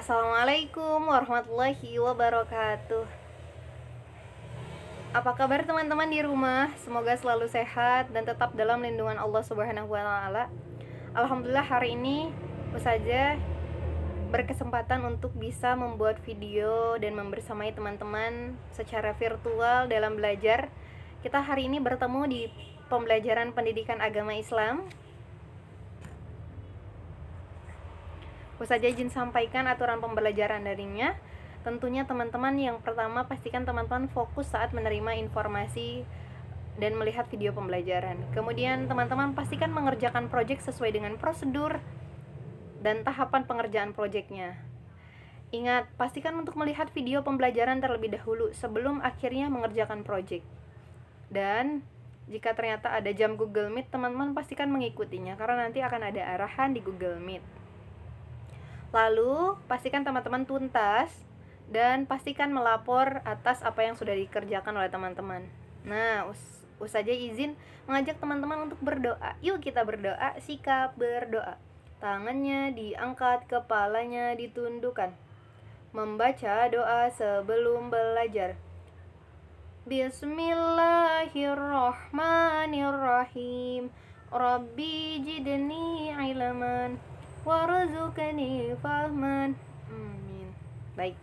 Assalamualaikum warahmatullahi wabarakatuh. Apa kabar teman-teman di rumah? Semoga selalu sehat dan tetap dalam lindungan Allah Subhanahu wa taala. Alhamdulillah hari ini Ustazah berkesempatan untuk bisa membuat video dan membersamai teman-teman secara virtual dalam belajar. Kita hari ini bertemu di pembelajaran pendidikan agama Islam. Ustazah izin sampaikan aturan pembelajaran darinya. Tentunya teman-teman yang pertama pastikan teman-teman fokus saat menerima informasi dan melihat video pembelajaran. Kemudian teman-teman pastikan mengerjakan proyek sesuai dengan prosedur dan tahapan pengerjaan proyeknya. Ingat, pastikan untuk melihat video pembelajaran terlebih dahulu sebelum akhirnya mengerjakan proyek. Dan jika ternyata ada jam Google Meet, teman-teman pastikan mengikutinya karena nanti akan ada arahan di Google Meet. Lalu, pastikan teman-teman tuntas dan pastikan melapor atas apa yang sudah dikerjakan oleh teman-teman. Nah, Ustazah izin mengajak teman-teman untuk berdoa. Yuk kita berdoa, sikap berdoa. Tangannya diangkat, kepalanya ditundukkan. Membaca doa sebelum belajar. Bismillahirrahmanirrahim. Rabbi jidni ilman warzuqni fahman. Amin. Baik.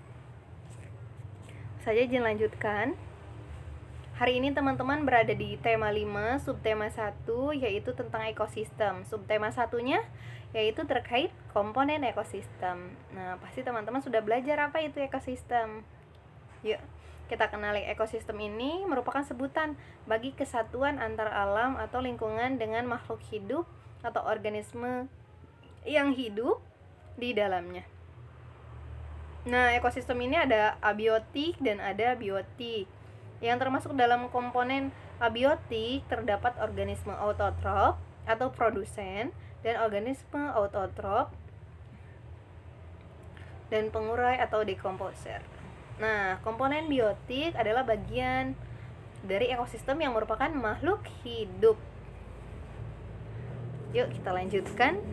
Saya izin lanjutkan. Hari ini teman-teman berada di tema 5, subtema 1 yaitu tentang ekosistem. Subtema satunya yaitu terkait komponen ekosistem. Nah, pasti teman-teman sudah belajar apa itu ekosistem. Yuk, kita kenali ekosistem ini merupakan sebutan bagi kesatuan antar alam atau lingkungan dengan makhluk hidup atau organisme yang hidup di dalamnya. Nah, ekosistem ini ada abiotik dan ada biotik. Yang termasuk dalam komponen abiotik terdapat organisme autotrof atau produsen dan organisme autotrof dan pengurai atau dekomposer. Nah, komponen biotik adalah bagian dari ekosistem yang merupakan makhluk hidup. Yuk kita lanjutkan.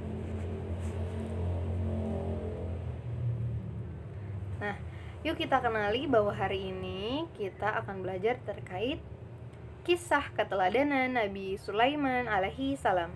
Nah, yuk kita kenali bahwa hari ini kita akan belajar terkait kisah keteladanan Nabi Sulaiman alaihi salam.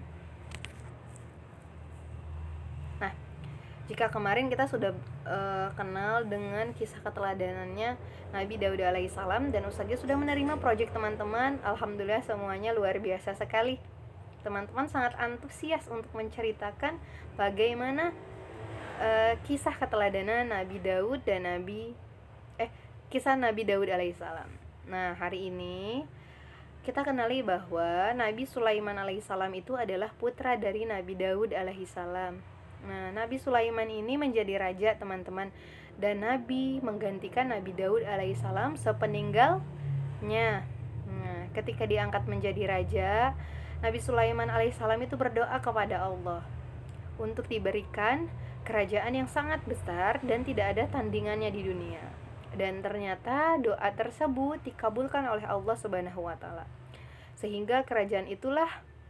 Nah, jika kemarin kita sudah kenal dengan kisah keteladanannya Nabi Daud alaihi salam dan Ustazah sudah menerima proyek teman-teman, alhamdulillah semuanya luar biasa sekali. Teman-teman sangat antusias untuk menceritakan bagaimana kisah keteladanan Nabi Daud dan kisah Nabi Daud alaihissalam. Nah, hari ini kita kenali bahwa Nabi Sulaiman alaihissalam itu adalah putra dari Nabi Daud alaihissalam. Nah, Nabi Sulaiman ini menjadi raja, teman-teman, dan Nabi menggantikan Nabi Daud alaihissalam sepeninggalnya. Nah, ketika diangkat menjadi raja, Nabi Sulaiman alaihissalam itu berdoa kepada Allah untuk diberikan kerajaan yang sangat besar dan tidak ada tandingannya di dunia. Dan ternyata doa tersebut dikabulkan oleh Allah Subhanahu wa taala. Sehingga kerajaan itulah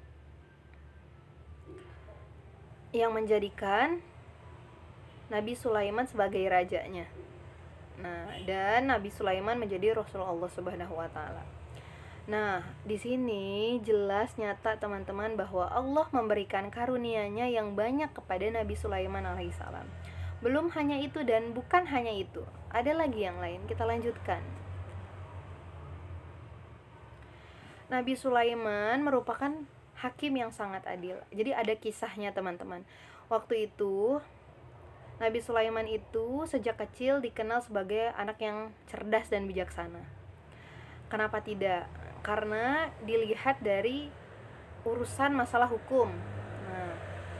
yang menjadikan Nabi Sulaiman sebagai rajanya. Nah, dan Nabi Sulaiman menjadi Rasul Allah Subhanahu wa taala. Nah, di sini jelas nyata teman-teman bahwa Allah memberikan karunia-Nya yang banyak kepada Nabi Sulaiman alaihissalam. Belum hanya itu dan bukan hanya itu, ada lagi yang lain. Kita lanjutkan. Nabi Sulaiman merupakan hakim yang sangat adil. Jadi ada kisahnya teman-teman. Waktu itu Nabi Sulaiman itu sejak kecil dikenal sebagai anak yang cerdas dan bijaksana. Kenapa tidak? Karena dilihat dari urusan masalah hukum. Nah,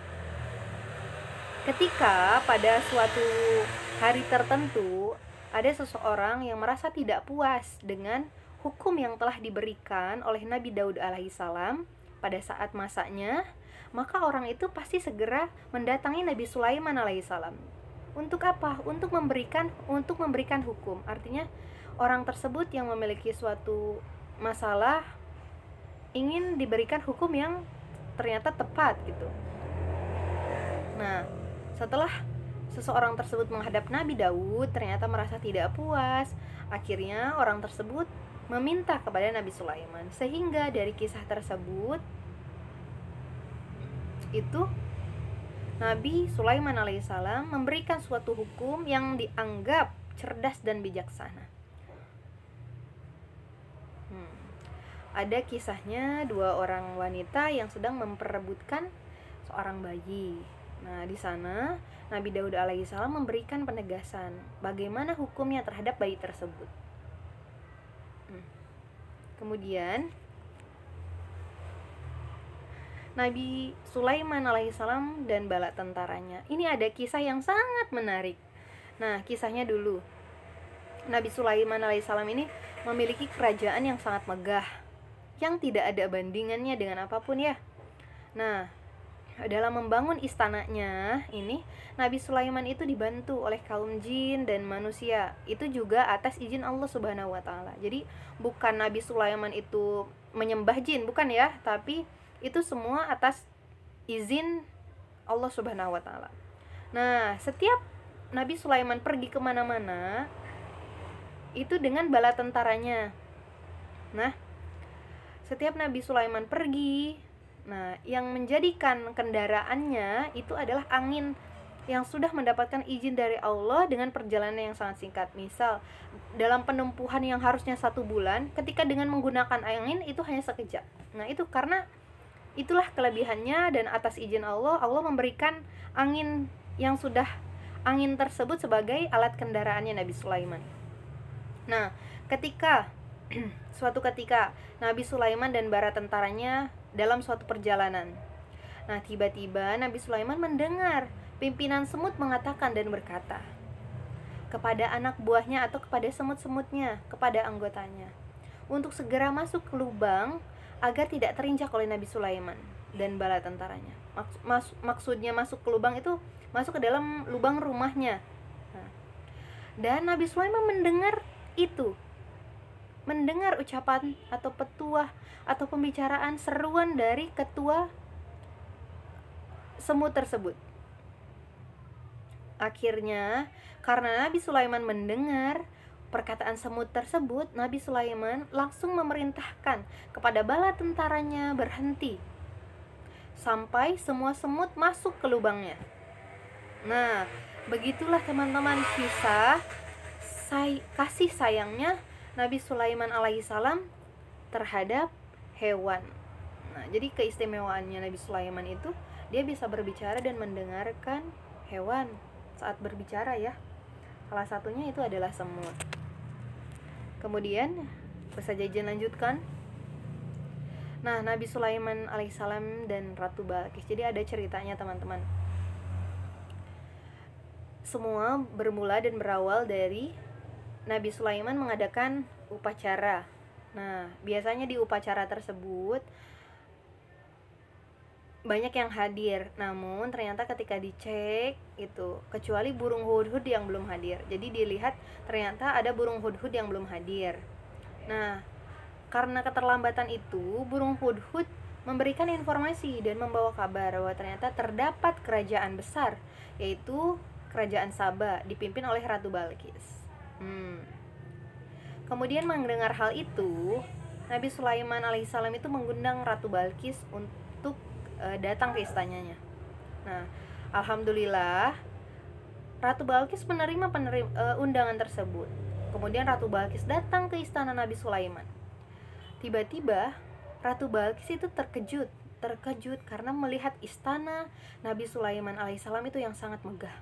ketika pada suatu hari tertentu ada seseorang yang merasa tidak puas dengan hukum yang telah diberikan oleh Nabi Daud alaihissalam pada saat masanya, maka orang itu pasti segera mendatangi Nabi Sulaiman alaihissalam. Untuk apa? Untuk memberikan hukum. Artinya orang tersebut yang memiliki suatu masalah ingin diberikan hukum yang ternyata tepat gitu. Nah, setelah seseorang tersebut menghadap Nabi Daud ternyata merasa tidak puas. Akhirnya orang tersebut meminta kepada Nabi Sulaiman, sehingga dari kisah tersebut itu Nabi Sulaiman alaihissalam memberikan suatu hukum yang dianggap cerdas dan bijaksana. Ada kisahnya dua orang wanita yang sedang memperebutkan seorang bayi. Nah, di sana Nabi Daud alaihissalam memberikan penegasan bagaimana hukumnya terhadap bayi tersebut. Kemudian Nabi Sulaiman alaihissalam dan bala tentaranya. Ini ada kisah yang sangat menarik. Nah, kisahnya dulu. Nabi Sulaiman alaihissalam ini memiliki kerajaan yang sangat megah, yang tidak ada bandingannya dengan apapun ya. Nah, dalam membangun istananya ini, Nabi Sulaiman itu dibantu oleh kaum jin dan manusia. Itu juga atas izin Allah Subhanahu wa taala. Jadi bukan Nabi Sulaiman itu menyembah jin, bukan ya, tapi itu semua atas izin Allah Subhanahu wa taala. Nah, setiap Nabi Sulaiman pergi kemana-mana itu dengan bala tentaranya. Nah, setiap Nabi Sulaiman pergi, nah, yang menjadikan kendaraannya itu adalah angin yang sudah mendapatkan izin dari Allah dengan perjalanan yang sangat singkat. Misal, dalam penempuhan yang harusnya 1 bulan, ketika dengan menggunakan angin itu hanya sekejap. Nah, itu karena itulah kelebihannya, dan atas izin Allah, Allah memberikan angin yang sudah angin tersebut sebagai alat kendaraannya Nabi Sulaiman. Nah, suatu ketika Nabi Sulaiman dan para tentaranya dalam suatu perjalanan. Nah, tiba-tiba Nabi Sulaiman mendengar pimpinan semut mengatakan dan berkata kepada anak buahnya atau kepada semut-semutnya, kepada anggotanya, untuk segera masuk ke lubang agar tidak terinjak oleh Nabi Sulaiman dan bala tentaranya. Maksudnya masuk ke lubang itu masuk ke dalam lubang rumahnya. Nah, dan Nabi Sulaiman mendengar itu, mendengar ucapan atau petuah atau pembicaraan seruan dari ketua semut tersebut. Akhirnya, karena Nabi Sulaiman mendengar perkataan semut tersebut, Nabi Sulaiman langsung memerintahkan kepada bala tentaranya berhenti sampai semua semut masuk ke lubangnya. Nah, begitulah teman-teman kisah kasih sayangnya Nabi Sulaiman alaihissalam terhadap hewan. Nah, jadi keistimewaannya Nabi Sulaiman itu dia bisa berbicara dan mendengarkan hewan saat berbicara ya. Salah satunya itu adalah semut. Kemudian Ustazah Jajan lanjutkan. Nah, Nabi Sulaiman alaihissalam dan Ratu Balqis. Jadi ada ceritanya teman-teman. Semua bermula dan berawal dari Nabi Sulaiman mengadakan upacara. Nah, biasanya di upacara tersebut banyak yang hadir, namun ternyata ketika dicek itu kecuali burung hudhud yang belum hadir. Jadi dilihat ternyata ada burung hudhud yang belum hadir. Nah, karena keterlambatan itu, burung hudhud memberikan informasi dan membawa kabar bahwa ternyata terdapat kerajaan besar, yaitu kerajaan Saba dipimpin oleh Ratu Balqis. Kemudian mendengar hal itu, Nabi Sulaiman alaihissalam itu mengundang Ratu Balqis untuk datang ke istananya. Nah, alhamdulillah Ratu Balqis menerima undangan tersebut. Kemudian Ratu Balqis datang ke istana Nabi Sulaiman. Tiba-tiba Ratu Balqis itu terkejut karena melihat istana Nabi Sulaiman alaihissalam itu yang sangat megah.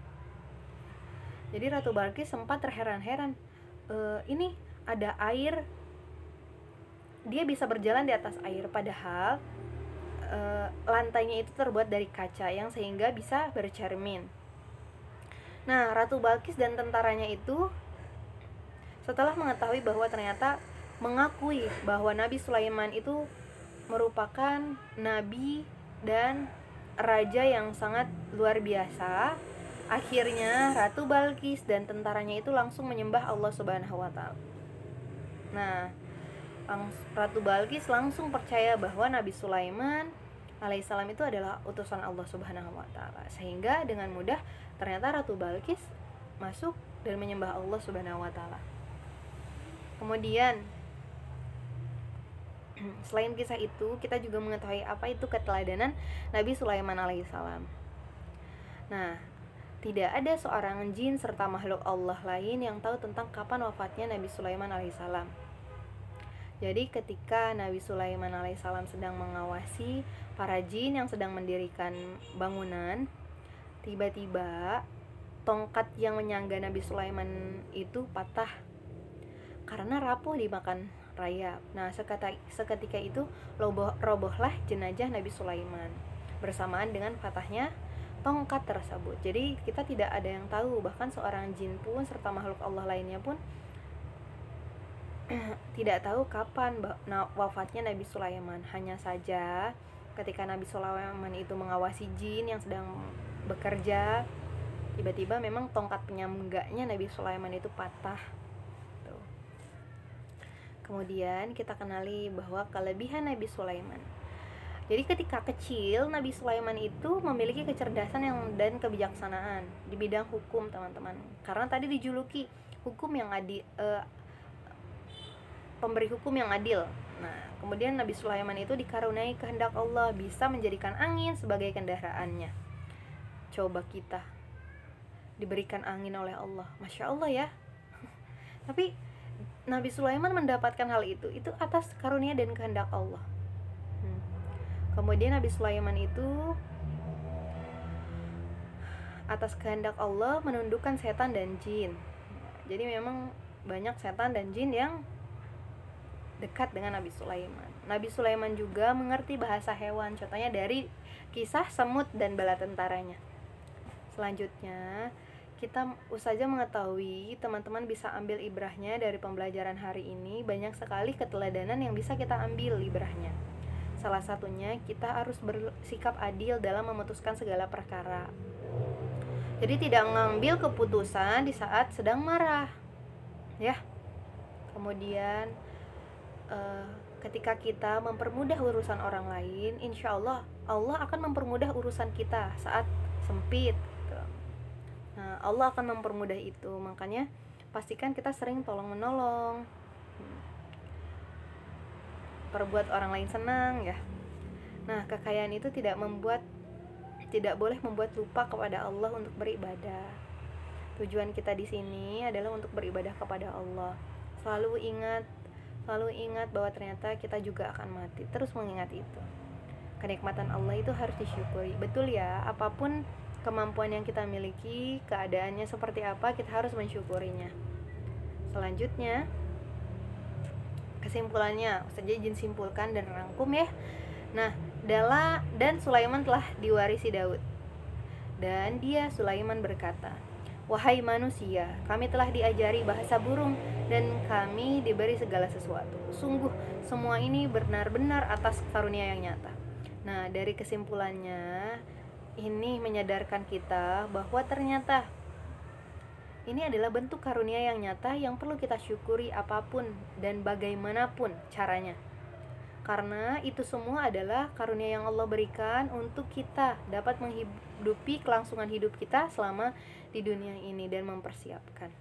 Jadi Ratu Balqis sempat terheran-heran, ini ada air, dia bisa berjalan di atas air, padahal lantainya itu terbuat dari kaca yang sehingga bisa bercermin. Nah, Ratu Balqis dan tentaranya itu setelah mengetahui bahwa ternyata mengakui bahwa Nabi Sulaiman itu merupakan nabi dan raja yang sangat luar biasa, akhirnya Ratu Balqis dan tentaranya itu langsung menyembah Allah Subhanahu wa taala. Nah, Ratu Balqis langsung percaya bahwa Nabi Sulaiman alaihissalam itu adalah utusan Allah Subhanahu wa taala, sehingga dengan mudah ternyata Ratu Balkis masuk dan menyembah Allah Subhanahu wa taala. Kemudian selain kisah itu, kita juga mengetahui apa itu keteladanan Nabi Sulaiman alaihissalam. Nah, tidak ada seorang jin serta makhluk Allah lain yang tahu tentang kapan wafatnya Nabi Sulaiman alaihissalam. Jadi ketika Nabi Sulaiman alaihissalam sedang mengawasi para jin yang sedang mendirikan bangunan, tiba-tiba tongkat yang menyangga Nabi Sulaiman itu patah karena rapuh dimakan rayap. Nah, seketika itu robohlah jenazah Nabi Sulaiman bersamaan dengan patahnya tongkat tersebut. Jadi kita tidak ada yang tahu, bahkan seorang jin pun serta makhluk Allah lainnya pun tidak tahu kapan wafatnya Nabi Sulaiman. Hanya saja ketika Nabi Sulaiman itu mengawasi jin yang sedang bekerja, tiba-tiba memang tongkat penyangganya Nabi Sulaiman itu patah. Tuh. Kemudian kita kenali bahwa kelebihan Nabi Sulaiman. Jadi ketika kecil, Nabi Sulaiman itu memiliki kecerdasan dan kebijaksanaan di bidang hukum, teman-teman. Karena tadi dijuluki hukum yang adil, pemberi hukum yang adil. Nah, kemudian Nabi Sulaiman itu dikaruniai kehendak Allah bisa menjadikan angin sebagai kendaraannya. Coba kita diberikan angin oleh Allah, Masya Allah ya. Tapi Nabi Sulaiman mendapatkan hal itu atas karunia dan kehendak Allah. Kemudian Nabi Sulaiman itu atas kehendak Allah menundukkan setan dan jin. Jadi memang banyak setan dan jin yang dekat dengan Nabi Sulaiman. Nabi Sulaiman juga mengerti bahasa hewan, contohnya dari kisah semut dan bala tentaranya. Selanjutnya, kita saja mengetahui, teman-teman bisa ambil ibrahnya dari pembelajaran hari ini. Banyak sekali keteladanan yang bisa kita ambil ibrahnya. Salah satunya, kita harus bersikap adil dalam memutuskan segala perkara. Jadi tidak mengambil keputusan di saat sedang marah, ya. Kemudian ketika kita mempermudah urusan orang lain, insya Allah Allah akan mempermudah urusan kita saat sempit. Nah, Allah akan mempermudah itu. Makanya pastikan kita sering tolong menolong, perbuat orang lain senang, ya. Nah, kekayaan itu tidak boleh membuat lupa kepada Allah untuk beribadah. Tujuan kita di sini adalah untuk beribadah kepada Allah. Selalu ingat bahwa ternyata kita juga akan mati. Terus mengingat itu. Kenikmatan Allah itu harus disyukuri. Betul ya, apapun kemampuan yang kita miliki, keadaannya seperti apa, kita harus mensyukurinya. Selanjutnya, kesimpulannya, Ustazah izin simpulkan dan rangkum ya. Nah, dan Sulaiman telah diwarisi Daud. Dan dia Sulaiman berkata, "Wahai manusia, kami telah diajari bahasa burung dan kami diberi segala sesuatu. Sungguh semua ini benar-benar atas karunia yang nyata." Nah, dari kesimpulannya ini menyadarkan kita bahwa ternyata ini adalah bentuk karunia yang nyata yang perlu kita syukuri apapun dan bagaimanapun caranya. Karena itu semua adalah karunia yang Allah berikan untuk kita dapat menghidupi kelangsungan hidup kita selama di dunia ini dan mempersiapkan.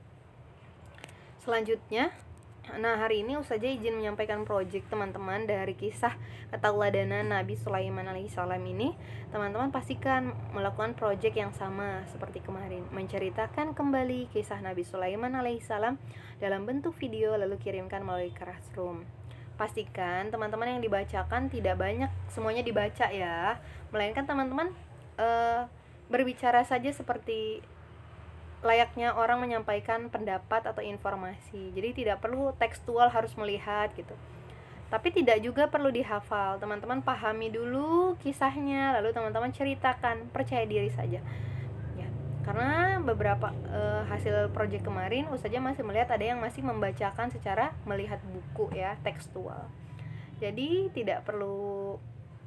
Selanjutnya, nah hari ini Ustazah izin menyampaikan proyek teman-teman dari kisah keteladanan Nabi Sulaiman alaihissalam ini. Teman-teman pastikan melakukan proyek yang sama seperti kemarin, menceritakan kembali kisah Nabi Sulaiman alaihissalam dalam bentuk video lalu kirimkan melalui Classroom. Pastikan teman-teman yang dibacakan tidak banyak semuanya dibaca ya, melainkan teman-teman berbicara saja seperti layaknya orang menyampaikan pendapat atau informasi. Jadi tidak perlu tekstual harus melihat gitu. Tapi tidak juga perlu dihafal. Teman-teman pahami dulu kisahnya, lalu teman-teman ceritakan, percaya diri saja. Ya, karena beberapa hasil proyek kemarin Ustazah masih melihat ada yang masih membacakan secara melihat buku ya, tekstual. Jadi tidak perlu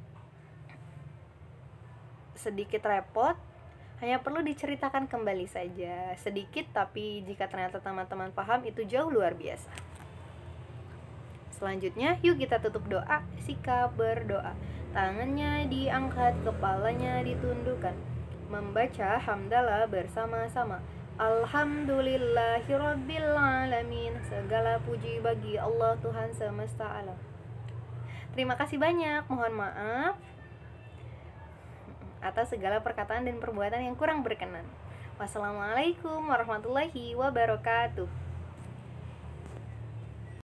sedikit repot, hanya perlu diceritakan kembali saja sedikit, tapi jika ternyata teman-teman paham itu jauh luar biasa. Selanjutnya, yuk kita tutup doa. Sikap berdoa, tangannya diangkat, kepalanya ditundukkan. membaca hamdalah bersama-sama. Alhamdulillahirabbil alamin. Segala puji bagi Allah Tuhan semesta alam. Terima kasih banyak. Mohon maaf atas segala perkataan dan perbuatan yang kurang berkenan. Wassalamualaikum warahmatullahi wabarakatuh.